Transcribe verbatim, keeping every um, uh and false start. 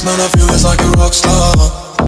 man, I feel it's like a rock star.